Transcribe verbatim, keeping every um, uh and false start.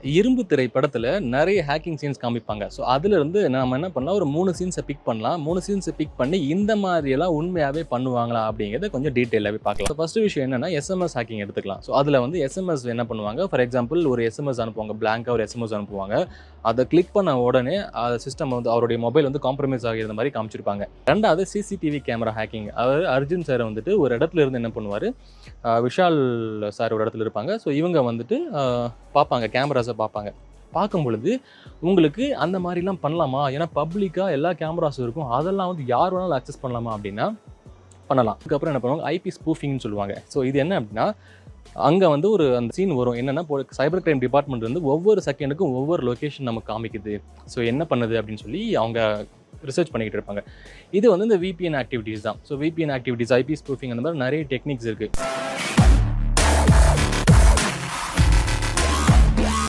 இரும்புத்திரை படத்துல நெறைய hacking scenes காமிப்பாங்க. ஸோ அதிலிருந்து நாம என்ன பண்ணலாம், ஒரு மூணு சீன்ஸ பிக் பண்ணலாம். மூணு சீன்ஸ பிக் பண்ணி இந்த மாதிரியெல்லாம் உண்மையாவே பண்ணுவாங்களா அப்படிங்கிறத கொஞ்சம் டீட்டெயிலாவே பார்க்கலாம். ஃபர்ஸ்ட் விஷயம் என்னன்னா எஸ்எம்எஸ் ஹேக்கிங் எடுத்துக்கலாம். ஸோ அதில் வந்து எஸ்எம்எஸ் என்ன பண்ணுவாங்க, ஃபார் எக்ஸாம்பிள் ஒரு எஸ்எம்எஸ் அனுப்புவாங்க, பிளாங்காக ஒரு எஸ்எம்எஸ் அனுப்புவாங்க. அதை கிளிக் பண்ண உடனே அது சிஸ்டம் வந்து அவருடைய மொபைல் வந்து காம்ப்ரமைஸ் ஆகிற மாதிரி காமிச்சிருப்பாங்க. ரெண்டாவது சிசிடிவி கேமரா ஹேக்கிங். அதாவது அர்ஜுன் சார் வந்துட்டு ஒரு இடத்துல இருந்து என்ன பண்ணுவார், விஷால் சார் ஒரு இடத்துல இருப்பாங்க. ஸோ இவங்க வந்துட்டு பார்ப்பாங்க, கேமராஸை பார்ப்பாங்க. பார்க்கும் பொழுது உங்களுக்கு அந்த மாதிரிலாம் பண்ணலாமா, ஏன்னா பப்ளிக்காக எல்லா கேமராஸும் இருக்கும், அதெல்லாம் வந்து யார் வேணாலும் அக்சஸ் பண்ணலாமா அப்படின்னா பண்ணலாம். அதுக்கப்புறம் என்ன பண்ணுவாங்க, ஐபி ஸ்பூஃபிங்னு சொல்லுவாங்க. ஸோ இது என்ன அப்படின்னா, அங்கே வந்து ஒரு அந்த சீன் வரும். என்னென்னா, சைபர் கிரைம் டிபார்ட்மெண்ட் வந்து ஒவ்வொரு செகண்டுக்கும் ஒவ்வொரு லொக்கேஷன் நமக்கு காமிக்குது, ஸோ என்ன பண்ணுது அப்படின்னு சொல்லி அவங்க ரிசர்ச் பண்ணிக்கிட்டு இருப்பாங்க. இது வந்து இந்த விபிஎன் ஆக்டிவிட்டீஸ் தான். So VPN activities, IP spoofing, அந்த மாதிரி நிறைய டெக்னிக்ஸ் இருக்குது.